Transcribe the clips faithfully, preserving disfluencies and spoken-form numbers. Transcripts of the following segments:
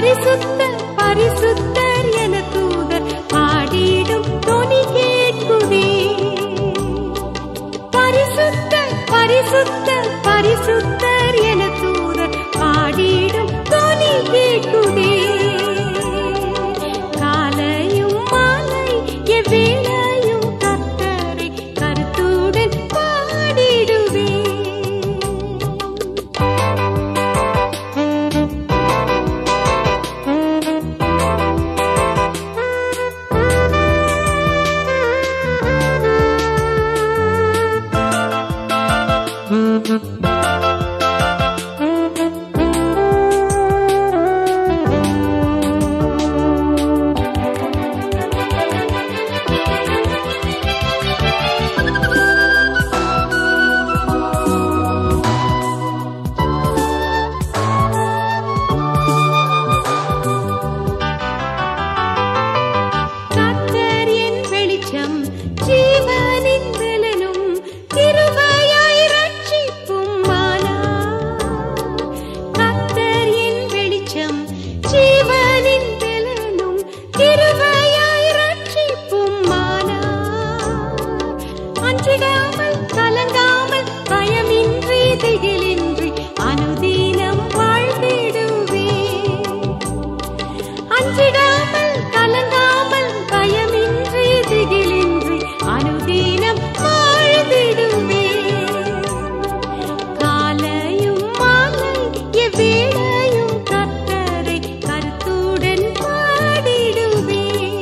பரிசுத்தர் பரிசுத்தர் என தூதர் பாடிடும் தொனி கேட்குதே. பரிசுத்தர் பரிசுத்தர் பரிசுத்தர் என தூதர் பாடிடும் தொனி கேட்குதே. காலையும் மாலை எவ்வேளையும் கர்த்தரை கருத்துடன் பாடிடுவே. கலங்காமல் பயமின்றி திகிலின்றி அனுதினம் வாழ்ந்திடுவே. அஞ்சிடாமல் கலங்காமல் பயமின்றி திகிலின்றி அனுதினம் வாழ்ந்திடுவே. காலையும் மாலை எவ்வேளையும் கர்த்தரை கருத்துடன் பாடிடுவே.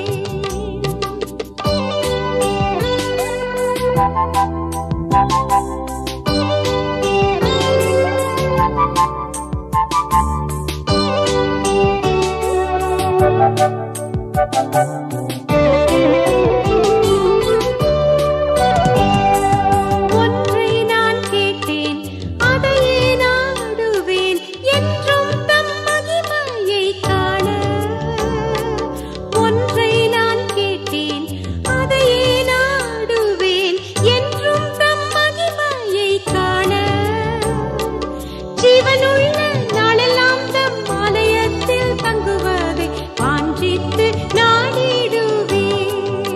ஒன்றை நான் கேட்டேன், அதையே நாடுவேன், என்றும் தம் மகிமையை காண. ஒன்றை நான் கேட்டேன், அதையே நாடுவேன், என்றும் தம் மகிமையை காண. ஜீவனுள்ள நாளெல்லாம் தம் ஆலயத்தில் தங்குவதை வாஞ்சித்து நாடிடுவேன்.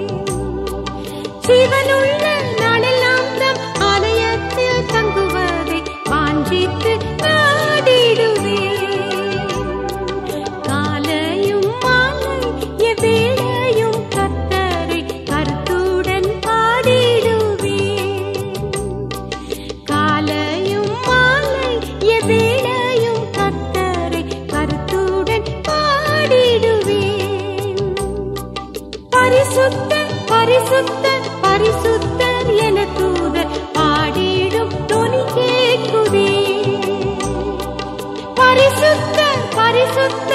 ஜீவனுள்ள நாளெல்லாம் தம் ஆலயத்தில் தங்குவதை வாஞ்சித்து நாடிடுவேன். காலையும் மாலை எவ்வேளையும் கர்த்தரை கருத்துடன் பாடிடுவேன். காலையும் மாலை எவ்வேளையும் கர்த்தரை கருத்துடன் பாடிடுவேன். பரிசுத்தர் பரிசுத்தர் பரிசுத்தர் என தூதர் பாடிடும் தொனி கேட்குதே. பரிசுத்தர் பரிசுத்தர்